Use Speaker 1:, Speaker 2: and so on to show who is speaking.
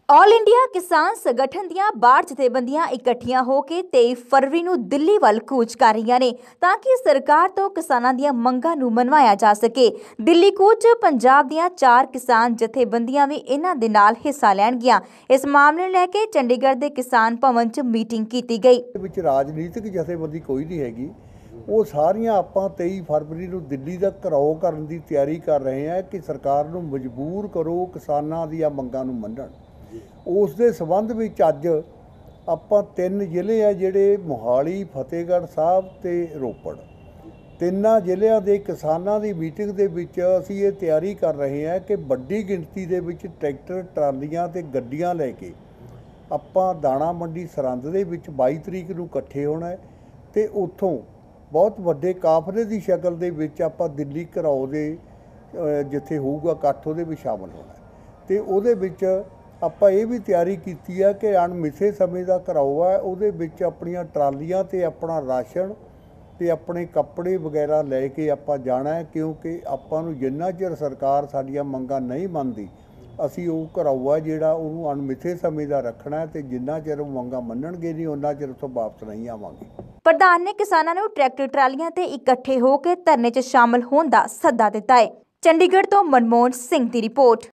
Speaker 1: All India ਕਿਸਾਨ ਸੰਗਠਨ ਦੀਆਂ 62 ਜਥੇਬੰਦੀਆਂ ਇਕੱਠੀਆਂ ਹੋ ਕੇ 23 ਫਰਵਰੀ ਨੂੰ ਦਿੱਲੀ ਵੱਲ ਕੂਚ ਕਰ ਰਹੀਆਂ ਨੇ ਤਾਂ ਕਿ ਸਰਕਾਰ ਤੋਂ ਕਿਸਾਨਾਂ ਦੀਆਂ ਮੰਗਾਂ ਨੂੰ ਮਨਵਾਇਆ ਜਾ ਸਕੇ। ਦਿੱਲੀ ਕੂਚ ਪੰਜਾਬ ਦੀਆਂ 4 ਕਿਸਾਨ ਜਥੇਬੰਦੀਆਂ ਵੀ ਇਹਨਾਂ ਦੇ ਨਾਲ ਹਿੱਸਾ ਲੈਣਗੀਆਂ। ਇਸ ਮਾਮਲੇ ਨੂੰ ਲੈ ਕੇ ਚੰਡੀਗੜ੍ਹ ਦੇ ਕਿਸਾਨ ਭਵਨ 'ਚ ਮੀਟਿੰਗ ਕੀਤੀ ਗਈ।
Speaker 2: ਵਿੱਚ ਰਾਜਨੀਤਿਕ ਜਥੇਬੰਦੀ ਕੋਈ ਨਹੀਂ ਹੈਗੀ, ਉਹ ਸਾਰੀਆਂ ਆਪਾਂ 23 ਫਰਵਰੀ ਨੂੰ ਦਿੱਲੀ ਦਾ ਘਿਰਾਓ ਕਰਨ ਦੀ ਤਿਆਰੀ ਕਰ ਰਹੇ ਹਾਂ ਕਿ ਸਰਕਾਰ ਨੂੰ ਮਜਬੂਰ ਕਰੋ ਕਿਸਾਨਾਂ ਦੀਆਂ ਮੰਗਾਂ ਨੂੰ ਮੰਨਣ। ਉਸ ਦੇ ਸੰਬੰਧ ਵਿੱਚ ਅੱਜ ਆਪਾਂ 3 ਜ਼ਿਲ੍ਹੇ ਆ ਜਿਹੜੇ ਮੋਹਾਲੀ, ਫਤਿਹਗੜ੍ਹ ਸਾਹਿਬ ਤੇ ਰੋਪੜ, ਤਿੰਨਾਂ ਜ਼ਿਲ੍ਹਿਆਂ ਦੇ ਕਿਸਾਨਾਂ ਦੀ ਮੀਟਿੰਗ ਦੇ ਵਿੱਚ ਅਸੀਂ ਇਹ ਤਿਆਰੀ ਕਰ ਰਹੇ ਹਾਂ ਕਿ ਵੱਡੀ ਗਿਣਤੀ ਦੇ ਵਿੱਚ ਟਰੈਕਟਰ, ਟਰਾਲੀਆਂ ਤੇ ਗੱਡੀਆਂ ਲੈ ਕੇ ਆਪਾਂ ਦਾਣਾ ਮੰਡੀ ਸਰਹੰਦ ਦੇ ਵਿੱਚ 22 ਤਰੀਕ ਨੂੰ ਇਕੱਠੇ ਹੋਣਾ ਤੇ ਉੱਥੋਂ ਬਹੁਤ ਵੱਡੇ ਕਾਫਲੇ ਦੀ ਸ਼ਕਲ ਦੇ ਵਿੱਚ ਆਪਾਂ ਦਿੱਲੀ ਘਿਰਾਓ ਦੇ ਜਿੱਥੇ ਹੋਊਗਾ ਇਕੱਠ ਉਹਦੇ ਵਿੱਚ ਸ਼ਾਮਲ ਹੋਣਾ ਤੇ ਉਹਦੇ ਵਿੱਚ ਆਪਾਂ ਇਹ ਵੀ ਤਿਆਰੀ ਕੀਤੀ ਆ ਕਿ ਅਣਮਿੱਥੇ ਸਮੇਂ ਦਾ ਘਿਰਾਓ ਹੈ, ਉਹਦੇ ਵਿੱਚ ਆਪਣੀਆਂ ਟਰਾਲੀਆਂ ਤੇ ਆਪਣਾ ਰਾਸ਼ਨ ਤੇ ਆਪਣੇ ਕੱਪੜੇ ਵਗੈਰਾ ਲੈ ਕੇ ਆਪਾਂ ਜਾਣਾ ਹੈ, ਕਿਉਂਕਿ ਆਪਾਂ ਨੂੰ ਜਿੰਨਾ ਚਿਰ ਸਰਕਾਰ ਸਾਡੀਆਂ ਮੰਗਾਂ ਨਹੀਂ ਮੰਨਦੀ ਅਸੀਂ ਉਹ ਘਿਰਾਓ ਆ ਜਿਹੜਾ ਉਹਨੂੰ ਅਣਮਿੱਥੇ ਸਮੇਂ ਦਾ ਰੱਖਣਾ ਤੇ ਜਿੰਨਾ ਚਿਰ ਉਹ ਮੰਗਾਂ ਮੰਨਣਗੇ ਨਹੀਂ ਉਹਨਾਂ ਚਿਰ ਉੱਥੋਂ ਵਾਪਸ ਨਹੀਂ ਆਵਾਂਗੇ।
Speaker 1: ਪ੍ਰਧਾਨ ਨੇ ਕਿਸਾਨਾਂ ਨੂੰ ਟਰੈਕਟਰ ਟਰਾਲੀਆਂ ਤੇ ਇਕੱਠੇ ਹੋ ਕੇ ਧਰਨੇ 'ਚ ਸ਼ਾਮਲ ਹੋਣ ਦਾ ਸੱਦਾ ਦਿੱਤਾ ਹੈ। ਚੰਡੀਗੜ੍ਹ ਤੋਂ ਮਨਮੋਹਨ ਸਿੰਘ ਦੀ ਰਿਪੋਰਟ।